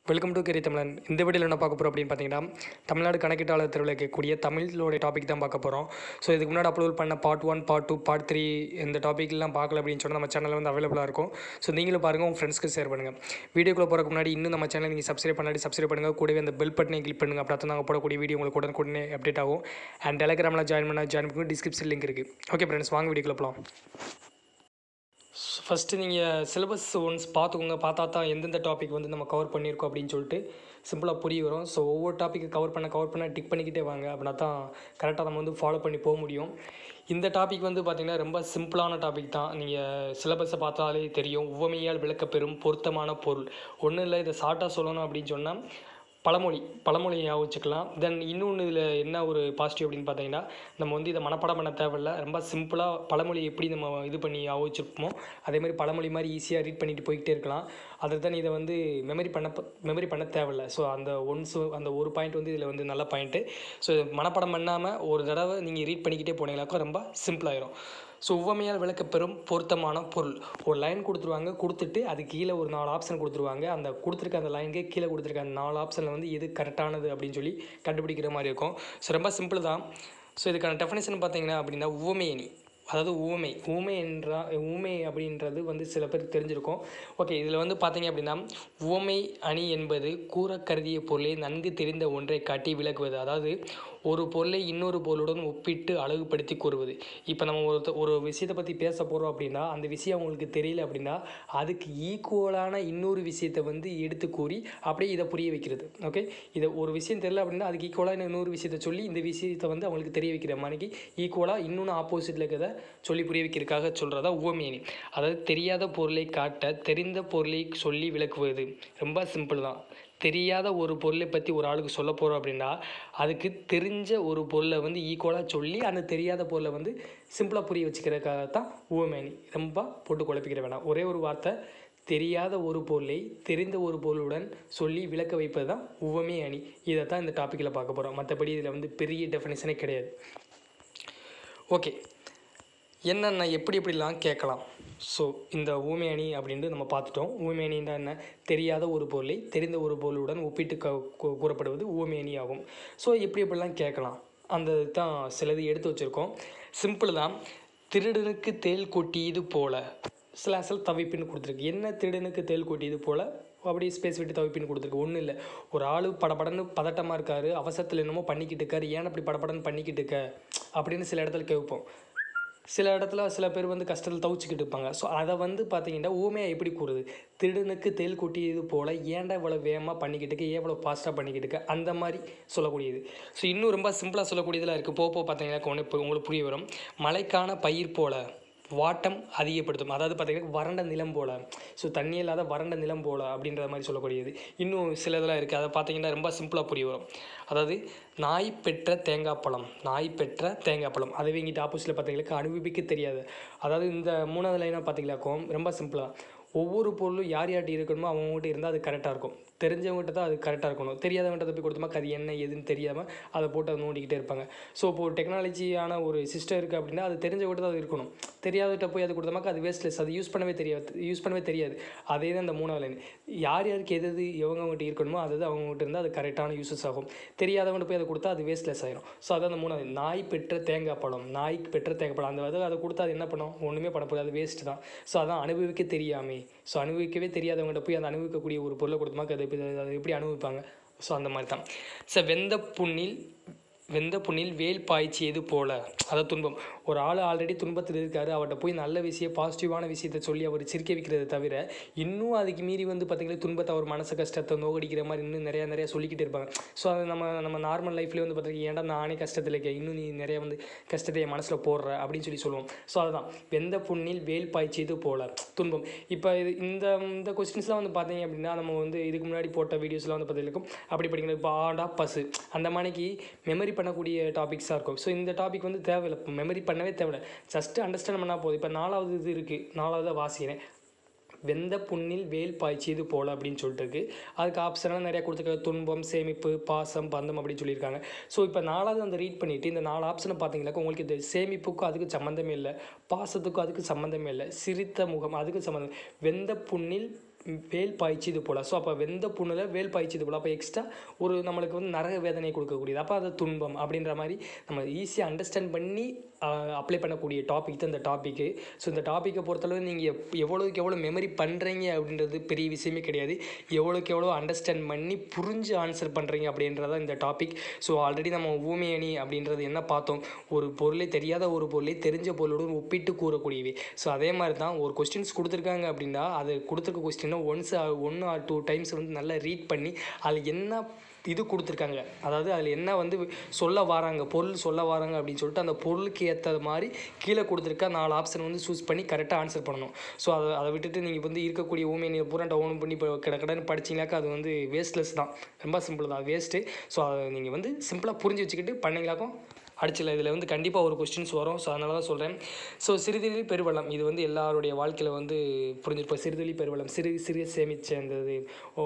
Welcome to carry தமிழன். இந்த வீடியோவில் என்ன பார்க்க போகிறோம் அப்படின்னு பார்த்தீங்கன்னா, தமிழ்நாடு கணக்கீட்டாளர் தேர்வில் இருக்கக்கூடிய தமிழோடைய டாபிக் தான் பார்க்க போகிறோம். ஸோ இதுக்கு முன்னாடி அப்லோட் பண்ண பார்ட் 1, பார்ட் 2, பார்ட் 3 இந்த டாப்பிக்லாம் பார்க்கல அப்படின்னு சொன்னால் நம்ம சேனலில் வந்து அவைலபிளாக இருக்கும். ஸோ நீங்களும் பாருங்கள், உங்கள் ஃப்ரெண்ட்ஸ்க்கு ஷேர் பண்ணுங்கள். வீடியோக்குள்ளே போகிறதுக்கு முன்னாடி இன்னும் நம்ம சேனல் நீங்கள் சப்ஸ்கிரைப் பண்ணுங்கள். கூடவே அந்த பெல் பட்டனை கிளிக் பண்ணுங்கள். அப்படி தான் நாங்கள் போடக்கூடிய வீடியோ உங்களுக்கு உடனே அப்டேட் ஆகும். அண்ட் டெலிகிராமில் ஜாயின் பண்ணி டிஸ்கிரிப்ஷன் லிங்க் இருக்குது. ஓகே ஃப்ரெண்ட்ஸ், வாங்க வீடியோக்குள்ளே போகலாம். ஃபஸ்ட்டு நீங்கள் சிலபஸ் ஒன்ஸ் பார்த்துக்கோங்க. பார்த்தா தான் எந்தெந்த டாபிக் வந்து நம்ம கவர் பண்ணியிருக்கோம் அப்படின்னு சொல்லிட்டு சிம்பிளாக புரிய வரும். ஸோ ஒவ்வொரு டாப்பிக்கு கவர் பண்ண டிக் பண்ணிக்கிட்டே வாங்க. அப்படின்னா தான் கரெக்டாக நம்ம வந்து ஃபாலோ பண்ணி போக முடியும். இந்த டாபிக் வந்து பார்த்திங்கன்னா ரொம்ப சிம்பிளான டாபிக் தான். நீங்கள் சிலபஸை பார்த்தாலே தெரியும். உவமையால் விளக்கப்பெறும் பொருத்தமான பொருள். ஒன்றும் இல்லை, இதை ஷார்ட்டாக சொல்லணும் அப்படின்னு சொன்னால் பழமொழி ஞாபகம் வச்சுக்கலாம். தென் இன்னொன்று இதில் என்ன ஒரு பாசிட்டிவ் அப்படின்னு பார்த்தீங்கன்னா, நம்ம வந்து இதை மனப்பாடம் பண்ண தேவையில்லை. ரொம்ப சிம்பிளாக பழமொழி எப்படி நம்ம இது பண்ணி ஞாபகம் வச்சுருப்போமோ அதேமாதிரி பழமொழி மாதிரி ஈஸியாக ரீட் பண்ணிட்டு போய்கிட்டே இருக்கலாம். அதை தான் இதை வந்து மெமரி பண்ண தேவையில்லை. ஸோ அந்த ஒரு பாயிண்ட் வந்து இதில் வந்து நல்ல பாயிண்ட்டு. ஸோ மனப்பாடம் பண்ணாமல் ஒரு தடவை நீங்கள் ரீட் பண்ணிக்கிட்டே போனீங்களாக்கா ரொம்ப சிம்பிளாயிரும். ஸோ உவமையால் விளக்கப்பெறும் பொருத்தமான பொருள். ஒரு லைன் கொடுத்துட்டு அது கீழே ஒரு 4 ஆப்ஷன் கொடுத்துருவாங்க. அந்த கொடுத்துருக்க அந்த லைனுக்கே கீழே கொடுத்துருக்க அந்த 4 ஆப்ஷனில் வந்து எது கரெக்டானது அப்படின்னு சொல்லி கண்டுபிடிக்கிற மாதிரி இருக்கும். ஸோ ரொம்ப சிம்பிள் தான். ஸோ இதுக்கான டெஃபினேஷன் பார்த்தீங்கன்னா அப்படின்னா, உவமை அணி, அதாவது ஊமை அப்படின்றது வந்து சில பேருக்கு தெரிஞ்சிருக்கும். ஓகே, இதில் வந்து பார்த்தீங்க அப்படின்னா, உவமை அணி என்பது கூற கருதிய பொருளை நன்கு தெரிந்த ஒன்றை காட்டி விளக்குவது. அதாவது ஒரு பொருளை இன்னொரு பொருளுடன் ஒப்பிட்டு அழகுபடுத்தி கூறுவது. இப்போ நம்ம ஒரு விஷயத்தை பற்றி பேச போகிறோம் அப்படின்னா, அந்த விஷயம் அவங்களுக்கு தெரியல அப்படின்னா அதுக்கு ஈக்குவலான இன்னொரு விஷயத்தை வந்து எடுத்து கூறி அப்படியே இதை புரிய வைக்கிறது. ஓகே, இதை ஒரு விஷயம் தெரியல அப்படின்னா அதுக்கு ஈக்குவலாக இன்னொரு விஷயத்தை சொல்லி இந்த விஷயத்தை வந்து அவங்களுக்கு தெரிய வைக்கிற மாதிரி ஈக்குவலாக இன்னொன்று ஆப்போசிட்டில் இருக்கிறத சொல்லி புரிய வைக்கிறதுக்காக சொல்கிறதா உவமையணி. அதாவது தெரியாத பொருளை காட்ட தெரிந்த பொருளை சொல்லி விளக்குவது. ரொம்ப சிம்பிள் தான். தெரியாத ஒரு பொருளை பற்றி ஒரு ஆளுக்கு சொல்ல போகிறோம் அப்படின்னா அதுக்கு தெரிஞ்ச ஒரு பொருளை வந்து ஈக்குவலாக சொல்லி அந்த தெரியாத பொருளை வந்து சிம்பிளாக புரிய வச்சுக்கிறதுக்காக தான் உவமையணி. ரொம்ப போட்டு குழப்பிக்கிற வேணாம். ஒரே ஒரு வார்த்தை, தெரியாத ஒரு பொருளை தெரிந்த ஒரு பொருளுடன் சொல்லி விளக்க வைப்பது தான் உவமை அணி. இதை தான் இந்த டாப்பிக்கில் பார்க்க போகிறோம். மற்றபடி இதில் வந்து பெரிய டெஃபினேஷனே கிடையாது. ஓகே, என்னென்ன எப்படிலாம் கேட்கலாம். ஸோ இந்த ஊமை அணி அப்படின்ட்டு நம்ம பார்த்துட்டோம். ஊமை அணின்னா என்ன? தெரியாத ஒரு பொருளை தெரிந்த ஒரு பொருளுடன் ஒப்பிட்டு கூறப்படுவது ஊமை அணி ஆகும். ஸோ எப்படிலாம் கேட்கலாம் அந்த தான் சிலது எடுத்து வச்சுருக்கோம். சிம்பிள் தான். திருடனுக்கு தேள் கொட்டியது போல தவிப்பின்னு கொடுத்துருக்கு. என்ன திருடனுக்கு தேள் கொட்டியது போல் அப்படி ஸ்பேஸ் விட்டு தவிப்பின்னு கொடுத்துருக்கு. ஒன்றும் இல்லை, ஒரு ஆள் படப்படன்னு பதட்டமாக இருக்கார், அவசரத்தில் என்னமோ பண்ணிக்கிட்டு இருக்காரு, ஏன் அப்படி படப்படன்னு பண்ணிக்கிட்டு இருக்க அப்படின்னு சில இடத்துல கேட்போம். சில இடத்துல சில பேர் வந்து கஷ்டத்தில் தவிச்சிக்கிட்டு இருப்பாங்க. ஸோ அதை வந்து பார்த்தீங்கன்னா ஊமையாக எப்படி கூறுது? திருடனுக்கு தேள் கொட்டியது போல் ஏன்டா இவ்வளோ வேகமாக பண்ணிக்கிட்டு இருக்க, ஏன் இவ்வளோ ஃபாஸ்ட்டாக பண்ணிக்கிட்டு இருக்க, அந்த மாதிரி சொல்லக்கூடியது. ஸோ இன்னும் ரொம்ப சிம்பிளாக சொல்லக்கூடியதெல்லாம் இருக்குது. போக பார்த்தீங்கன்னா இப்போ உங்களுக்கு புரிய வரும். மழைக்கான பயிர் போல் வாட்டம் அதிகப்படுத்தும். அதாவது பார்த்திங்கன்னா வறண்ட நிலம் போல், ஸோ தண்ணி இல்லாத வறண்ட நிலம் போல் அப்படின்ற மாதிரி சொல்லக்கூடியது. இன்னும் சில இதெல்லாம் இருக்குது. அதை பார்த்திங்கன்னா ரொம்ப சிம்பிளாக புரிய வரும். அதாவது நாய் பெற்ற தேங்காய் பழம் அதுவே இங்கிட்ட ஆப்போசிட்டில் பார்த்தீங்கன்னா அனுபவிக்க தெரியாது. அதாவது இந்த 3வது லைனாக பார்த்தீங்களாக்கும் ரொம்ப சிம்பிளாக ஒவ்வொரு பொருளும் யார்கிட்ட இருக்கணுமோ அவங்ககிட்ட இருந்தால் அது கரெக்டாக இருக்கும். தெரிஞ்சவங்ககிட்ட தான் அது கரெக்டாக இருக்கணும். தெரியாதவங்ககிட்ட போய் கொடுத்தோமா அது என்ன எதுன்னு தெரியாமல் அதை போட்டு அதை நோண்டிக்கிட்டே இருப்பாங்க. ஸோ இப்போ ஒரு டெக்னாலஜியான ஒரு சிஸ்டம் இருக்குது அப்படின்னா அது தெரிஞ்சவங்ககிட்ட தான் அது இருக்கணும். தெரியாதவர்கிட்ட போய் அது கொடுத்தோமாக்கா அது வேஸ்ட்லெஸ். அது யூஸ் பண்ணவே தெரியாது. அதே தான் இந்த 3வது லைன். யாருக்கு எது எவங்ககிட்ட இருக்கணுமோ அது அவங்ககிட்ட இருந்தால் அது கரெக்டான யூஸஸ் ஆகும். தெரியாதவங்ககிட்ட போய் அதை கொடுத்தா அது வேஸ்ட்லெஸ் ஆகிடும். ஸோ அதான் அந்த 3வது நாய்க்கு பெற்ற தேங்காய் பழம் அந்த அதை கொடுத்தா அது என்ன பண்ணும்? ஒன்றுமே பண்ண போகுது, அது வேஸ்ட்டு தான். ஸோ அதான் அனுபவிக்க தெரியாமே. ஸோ அனுபவிக்கவே தெரியாதவங்கள்ட்ட போய் அந்த அனுபவிக்கக்கூடிய ஒரு பொருளை கொடுத்தோமா அதை எப்படி அனுபவிப்பாங்க? ஸோ அந்த மாதிரி தான். ஸோ வெந்த புண்ணில் வேல் பாய்ச்சியது போல், அதை துன்பம். ஒரு ஆள் ஆல்ரெடி துன்பத்தில் இருக்காரு, அவர்கிட்ட போய் நல்ல விஷயம் பாசிட்டிவான விஷயத்தை சொல்லி அவர் சிரிக்க வைக்கிறத தவிர இன்னும் அதுக்கு மீறி வந்து பார்த்திங்கன்னா துன்பத்தை, அவர் மனசு கஷ்டத்தை நோகடிக்கிற மாதிரி இன்னும் நிறையா சொல்லிக்கிட்டு இருப்பாங்க. ஸோ அது நம்ம நார்மல் லைஃப்லேயே வந்து பார்த்திங்கன்னா ஏன்டா நானே கஷ்டத்தில் இருக்கேன், இன்னும் நீ நிறையா வந்து கஷ்டத்தை என் மனசில் போடுற அப்படின்னு சொல்லுவோம். ஸோ அதுதான் வெந்த புண்ணில் வேல் பாய்ச்சியது போல் துன்பம். இப்போ இந்த கொஸ்டின்ஸ்லாம் வந்து பார்த்தீங்க அப்படின்னா நம்ம வந்து இதுக்கு முன்னாடி போட்ட வீடியோஸ்லாம் வந்து பார்த்திருக்கும். அப்படி படிக்கிறது இப்போ ஆடா பசு அந்த மாதிரிக்கு மெமரி பண்ணக்கூடிய டாபிக்ஸாக இருக்கும். ஸோ இந்த டாபிக் வந்து தேவையில்லை, மெமரி பண்ணவே தேவையில்லை, ஜஸ்ட்டு அண்டர்ஸ்டாண்ட் பண்ணால் போதும். இப்போ 4வது இது இருக்குது, 4வது வாசிக்கிறேன். வெந்த புண்ணில் வேல் பாய்ச்சியது போல் அப்படின்னு சொல்லிட்டு இருக்குது. அதுக்கு ஆப்ஷன்லாம் நிறையா கொடுத்துருக்காங்க. துன்பம், சேமிப்பு, பாசம், பந்தம் அப்படின்னு சொல்லியிருக்காங்க. ஸோ இப்போ 4வது அந்த ரீட் பண்ணிவிட்டு இந்த 4 ஆப்ஷனை பார்த்தீங்கன்னாக்கா உங்களுக்கு இந்த சேமிப்புக்கும் அதுக்கு சம்மந்தமே இல்லை, பாசத்துக்கும் அதுக்கு சம்மந்தமே இல்லை, சிரித்த முகம் அதுக்கு சம்மந்தம். வெந்த புண்ணில் வேல் பாய்ச்சிது போல். ஸோ அப்போ வெந்த புண்ணில் வேல் பாய்ச்சிது போல். அப்போ எக்ஸ்ட்ரா ஒரு நம்மளுக்கு வந்து நரக வேதனை கொடுக்கக்கூடியது. அப்போ அது துன்பம் அப்படின்ற மாதிரி நம்ம ஈஸியாக அண்டர்ஸ்டாண்ட் பண்ணி அப்ளை பண்ணக்கூடிய டாபிக் தான் இந்த டாப்பிக்கு. ஸோ இந்த டாப்பிக்கை பொறுத்தளவு நீங்கள் எவ்வளோக்கு எவ்வளோ மெமரி பண்ணுறீங்க அப்படின்றது பெரிய விஷயமே கிடையாது. எவ்வளோக்கு எவ்வளோ அண்டர்ஸ்டாண்ட் பண்ணி புரிஞ்சு ஆன்சர் பண்ணுறீங்க அப்படின்றதான் இந்த டாபிக். ஸோ ஆல்ரெடி நம்ம ஊமை அணி அப்படின்றது என்ன பார்த்தோம், ஒரு பொருளை தெரியாத ஒரு பொருளை தெரிஞ்ச பொருளுடன் ஒப்பிட்டு கூறக்கூடியவை. ஸோ அதே மாதிரி தான் ஒரு கொஸ்டின்ஸ் கொடுத்துருக்காங்க அப்படின்னா அது கொடுத்துருக்க கொஸ்டினை ஒன் ஆர் 2 டைம்ஸ் வந்து நல்லா ரீட் பண்ணி அதில் என்ன இது கொடுத்துருக்காங்க, அதாவது அதில் என்ன வந்து சொல்ல வராங்க, பொருள் சொல்ல வராங்க அப்படின்னு சொல்லிட்டு அந்த பொருளுக்கு ஏற்ற மாதிரி கீழே கொடுத்துருக்க 4 ஆப்ஷன் வந்து சூஸ் பண்ணி கரெக்டாக ஆன்சர் பண்ணணும். ஸோ அதை விட்டுட்டு நீங்கள் வந்து இருக்கக்கூடிய ஊமை நீங்கள் பூரா டவுன் பண்ணி இப்போ கடன்னு படிச்சிங்கனாக்கா அது வந்து வேஸ்ட்லெஸ் தான். ரொம்ப சிம்பிள் தான், வேஸ்ட்டு. ஸோ அதை நீங்கள் வந்து சிம்பிளாக புரிஞ்சு வச்சுக்கிட்டு பண்ணிங்களாக்கும் அடிச்சிடல. இதில் வந்து கண்டிப்பாக ஒரு கொஸ்டின்ஸ் வரும். ஸோ அதனால தான் சொல்கிறேன். ஸோ சிறுதுளி பெருவெள்ளம் இது வந்து எல்லாருடைய வாழ்க்கையில் வந்து புரிஞ்சிருப்போம். சிறுதுளி பெருவெள்ளம், சிறிய சேமிச்சு இருந்தது,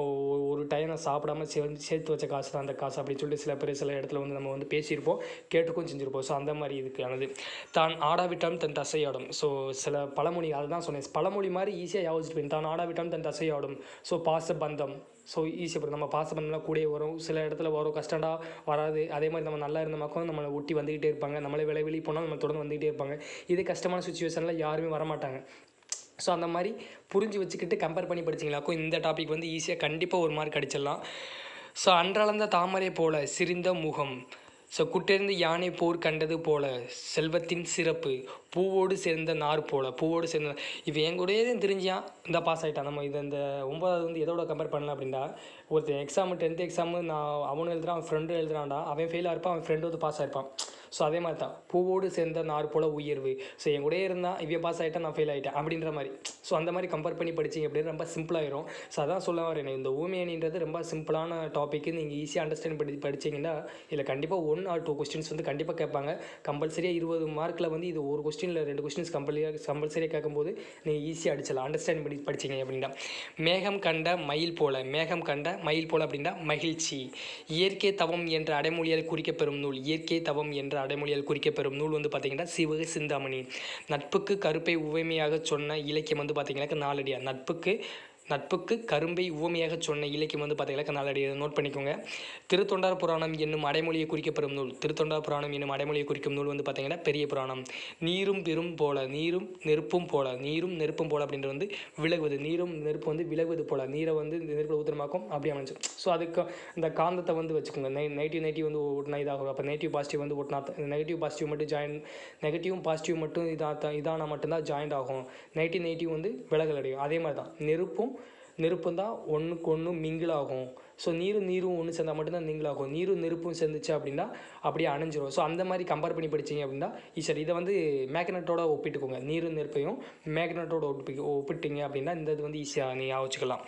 ஒரு டைம் நான் சாப்பிடாம சேர்த்து வச்ச காசு தான் அந்த காசு அப்படின்னு சொல்லிட்டு சில பேர் சில இடத்துல வந்து நம்ம வந்து பேசியிருப்போம், கேட்டுக்கும் செஞ்சுருப்போம். ஸோ அந்த மாதிரி இதுக்கானது. தான் ஆடாவிட்டாலும் தன் தசையாடும். ஸோ சில பழமொழி அதை தான் சொன்னேன். பழமொழி மாதிரி ஈஸியாக யோசிச்சுப்பேன். தான் ஆடாவிட்டாலும் தன் தசையாடும். ஸோ பாசபந்தம். ஸோ ஈஸியாக நம்ம பாசபந்தம்லாம் கூடயே வரும், சில இடத்துல வரும், கஷ்டம்டா வராது. அதே மாதிரி நம்ம நல்லா இருந்த மக்களும் நம்மளை ஒட்டி வந்துக்கிட்டே இருப்பாங்க, நம்மளே வெளியே போனால் நம்ம தொடர்ந்து வந்துக்கிட்டே இருப்பாங்க. இதே கஷ்டமான சுச்சுவேஷனில் யாருமே வரமாட்டாங்க. ஸோ அந்த மாதிரி புரிஞ்சு வச்சுக்கிட்டு கம்பேர் பண்ணி படிச்சிங்களாக்கும் இந்த டாபிக் வந்து ஈஸியாக கண்டிப்பாக ஒரு மார்க் அடிச்சிடலாம். ஸோ அன்றளந்த தாமரை போல சிரிந்த முகம். ஸோ குட்டெறிந்து யானை போர் கண்டது போல செல்வத்தின் சிறப்பு. பூவோடு சேர்ந்த நார் போல். பூவோடு சேர்ந்த இப்போ என் கூடயே தான் தெரிஞ்சான் இந்த பாஸ் ஆகிட்டான். நம்ம இதை இந்த 9வது வந்து எதோட கம்பேர் பண்ணலாம் அப்படின்னா, ஒருத்தன் எக்ஸாமு 10th எக்ஸாமு நான் அவனும் எழுதுறான், அவன் ஃப்ரெண்டும் எழுதுறான்டா, அவன் ஃபெயிலாக இருப்பான், அவன் ஃப்ரெண்டு வந்து பாஸ் ஆகிருப்பான். ஸோ அதே மாதிரி தான் பூவோடு சேர்ந்த நார் போல் உயர்வு. ஸோ என் கூடயே இருந்தால் இவன் பாஸ் ஆகிட்டா நான் ஃபெயில் ஆகிட்டேன் அப்படின்ற மாதிரி. ஸோ அந்த மாதிரி கம்பேர் பண்ணி படிச்சிங்க அப்படின்னு ரொம்ப சிம்பிளாகிடும். ஸோ அதான் சொல்ல வரேன், இந்த ஊமை அணின்றது ரொம்ப சிம்பிளான டாப்பிக்கு. நீங்கள் ஈஸியாக அண்டர்ஸ்டாண்ட் பண்ணி படிச்சிங்கன்னா இதில் கண்டிப்பாக 1 or 2 கொஸ்டின்ஸ் வந்து கண்டிப்பாக கேட்பாங்க. கம்பல்சரியாக 20 மார்க்கில் வந்து இது ஒரு கொஸ்டினில் 2 கொஸ்டின்ஸ் கம்பல்சரியாக கேட்கும்போது நீங்கள் ஈஸியாக அடிச்சலாம் அண்டர்ஸ்டாண்ட் பண்ணி படிச்சிங்க அப்படின்னா. மேகம் கண்ட மயில் போல. மேகம் கண்ட மயில் போல அப்படின்னா மகிழ்ச்சி. இயற்கை தவம் என்ற அடைமொழியால் குறிக்கப்பெறும் நூல். இயற்கை தவம் என்ற அடைமொழியால் குறிக்கப்பெறும் நூல் வந்து பார்த்திங்கன்னா சிவக சிந்தாமணி. நட்புக்கு கருப்பை உவமையாக சொன்ன இலக்கியம் வந்து பார்த்திங்கனாக்கா நாலடியார். நட்புக்கு கரும்பை உவமையாக சொன்ன இலக்கியம் வந்து பார்த்தீங்கன்னா நாளடி நோட் பண்ணிக்கோங்க. திருத்தொண்டார் புராணம் என்னும் அடைமொழியை குறிக்கப்பெறும் நூல். திருத்தொண்டார் புராணம் என்னும் அடைமொழியை குறிக்கும் நூல் வந்து பார்த்தீங்கன்னா பெரிய புராணம். நீரும் பெரும் போல, நீரும் நெருப்பும் போல. நீரும் நெருப்பும் போல அப்படின்றது வந்து விலகுவது. நீரும் நெருப்பு வந்து விலகுவது போல, நீரை வந்து இந்த நெருப்பில் ஊற்றமாக்கும் அப்படி அமைச்சு. ஸோ அதுக்கு இந்த காந்தத்தை வந்து வச்சுக்கோங்க. நெகட்டிவ் வந்து ஒட்டினா இதாகும். அப்போ நெகட்டிவ் பாசிட்டிவ் வந்து ஒட்டினா நெகட்டிவ் பாசிட்டிவ் மட்டும் நெகட்டிவும் பாசிட்டிவ் மட்டும் இதானா மட்டும்தான் ஜாயிண்ட் ஆகும். நெகட்டிவ் வந்து விலகல் அடையும். அதே மாதிரி தான் நெருப்பும் தான் ஒன்றுக்கு ஒன்று மிங்கிள் ஆகும். ஸோ நீரும் ஒன்று சேர்ந்தால் மட்டும்தான் மிங்கிள் ஆகும். நீரும் நெருப்பும் சேர்ந்துச்சு அப்படின்னா அப்படியே அணைஞ்சிரும். ஸோ அந்த மாதிரி கம்பேர் பண்ணி படிச்சிங்க அப்படின்னா ஈஸியாக இதை வந்து மேக்னெட்டோட ஒப்பிட்டுக்கோங்க. நீரும் நெருப்பையும் மேக்னெட்டோட ஒப்பிட்டிங்க அப்படின்னா இந்த இது வந்து ஈஸியாக நீங்கள் வச்சுக்கலாம்.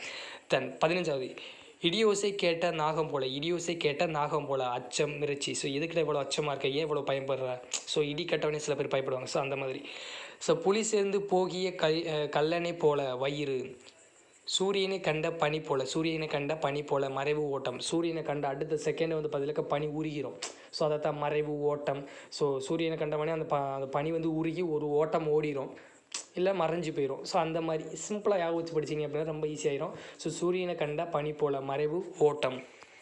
15வது இடியோசை கேட்ட நாகம் போல். இடியோசை கேட்ட நாகம் போல் அச்சம் மிரட்சி. ஸோ எதுக்கிட்ட இவ்வளோ அச்சமாக இருக்க, ஏன் இவ்வளோ பயப்படுற? ஸோ இடி கட்டவனே சில பேர் பயப்படுவாங்க. ஸோ அந்த மாதிரி. ஸோ புலி சேர்ந்து போகிய கல்லணை போல வயிறு. சூரியனை கண்ட பனி போல். சூரியனை கண்ட பனி போல் மறைவு ஓட்டம். சூரியனை கண்ட அடுத்த செகண்ட் வந்து பதிலுக்கு பனி உருகிரும். ஸோ அதைத்தான் மறைவு ஓட்டம். ஸோ சூரியனை கண்ட பனி அந்த பனி வந்து உருகி ஒரு ஓட்டம் ஓடிடும், இல்லை மறைஞ்சு போயிடும். ஸோ அந்த மாதிரி சிம்பிளாக யாக வச்சு படிச்சிங்க அப்படின்னா ரொம்ப ஈஸியாகிடும். ஸோ சூரியனை கண்ட பனி போல் மறைவு ஓட்டம்.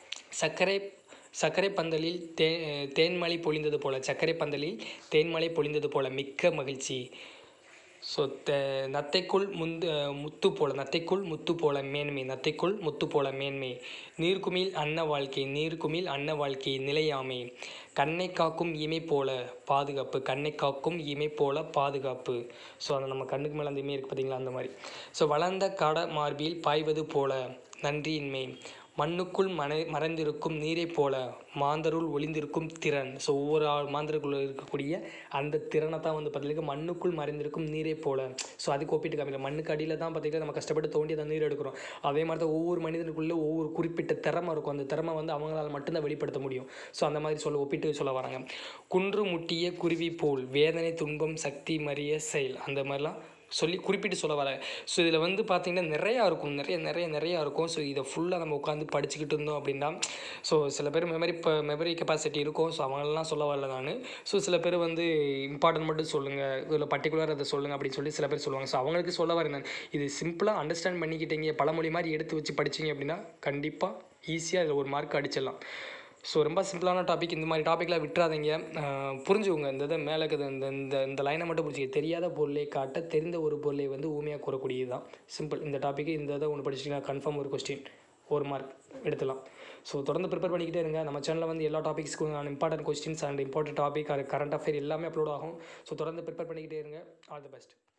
சர்க்கரை பந்தலில் தேன்மலை பொழிந்தது போல். சர்க்கரை பந்தலில் தேன்மலை பொழிந்தது போல் மிக்க மகிழ்ச்சி. ஸோ நத்தைக்குள் முத்து போல. நத்தைக்குள் முத்து போல மேன்மை. நத்தைக்குள் முத்து போல மேன்மை. நீர்க்குமிழ் அன்ன வாழ்க்கை. நீர்க்குமிழ் அன்ன வாழ்க்கை நிலையாமை. கண்ணை காக்கும் இமை போல பாதுகாப்பு. கண்ணை காக்கும் இமை போல பாதுகாப்பு. ஸோ அந்த நம்ம கண்ணுக்கு மேலே அந்த இமை இருக்குது பார்த்தீங்களா, அந்த மாதிரி. ஸோ வளர்ந்த காட மார்பில் பாய்வது போல நன்றியின்மை. மண்ணுக்குள் மறைந்திருக்கும் நீரை போல மாந்தருள் ஒளிந்திருக்கும் திறன். ஸோ ஒவ்வொரு மாந்தருக்குள்ள இருக்கக்கூடிய அந்த திறனை தான் வந்து பார்த்திங்கன்னா மண்ணுக்குள் மறைந்திருக்கும் நீரை போல. ஸோ அதுக்கு ஒப்பிட்டு காமிக்கல. மண்ணுக்கு அடியில் தான் பார்த்திங்கன்னா நம்ம கஷ்டப்பட்டு தோண்டி அந்த நீர் எடுக்கிறோம். அதே மாதிரி தான் ஒவ்வொரு மனிதனுக்குள்ளே ஒவ்வொரு குறிப்பிட்ட திறமை இருக்கும். அந்த திறமை வந்து அவங்களால் மட்டும்தான் வெளிப்படுத்த முடியும். ஸோ அந்த மாதிரி ஒப்பிட்டு சொல்ல வராங்க. குன்று முட்டிய குருவி போல் வேதனை துன்பம் சக்தி மறிய செயல். அந்த மாதிரிலாம் சொல்லி குறிப்பிட்டு சொல்ல வரேன். ஸோ இதில் வந்து பார்த்திங்கன்னா நிறையா இருக்கும், நிறையா இருக்கும். ஸோ இதை ஃபுல்லாக நம்ம உட்காந்து படிச்சுக்கிட்டு இருந்தோம் அப்படின்னா, ஸோ சில பேர் மெமரி கெப்பாசிட்டி இருக்கும். ஸோ அவங்களெலாம் சொல்ல வரல நான். ஸோ சில பேர் வந்து இம்பார்ட்டன்ட் மட்டும் சொல்லுங்கள், இதில் பர்டிகுலர் அதை சொல்லுங்கள் அப்படின்னு சொல்லி சில பேர் சொல்லுவாங்க. ஸோ அவங்களுக்கு சொல்ல வரேன் நான், இது சிம்பிளாக அண்டர்ஸ்டாண்ட் பண்ணிக்கிட்டீங்க, பழமொழி மாதிரி எடுத்து வச்சு படிச்சிங்க அப்படின்னா கண்டிப்பாக ஈஸியாக இதில் ஒரு மார்க் அடிச்சிடலாம். ஸோ ரொம்ப சிம்பிளான டாபிக். இந்த மாதிரி டாப்பிக்லாம் விட்டுறாதீங்க. புரிஞ்சுக்கோங்க. இந்த இதை மேலே இருக்குது இந்த இந்த இந்த லைனை மட்டும் புரிஞ்சுக்க. தெரியாத பொருளை காட்ட தெரிந்த ஒரு பொருளை வந்து ஊமையாக கூறக்கூடியது தான். சிம்பிள். இந்த டாப்பிக்கு இந்த இதை ஒன்று படிச்சிட்டிங்கன்னா கன்ஃபார்ம் ஒரு கொஸ்டின், ஒரு மார்க் எடுத்துலாம். ஸோ தொடர்ந்து ப்ரிப்பேர் பண்ணிக்கிட்டே இருங்க. நம்ம சேனலில் வந்து எல்லா டாபிக்ஸ்க்கும் important questions and important topic current affair எல்லாமே அப்லோட் ஆகும். ஸோ தொடர்ந்து ப்ரிப்பேர் பண்ணிக்கிட்டே இருங்க. All the best.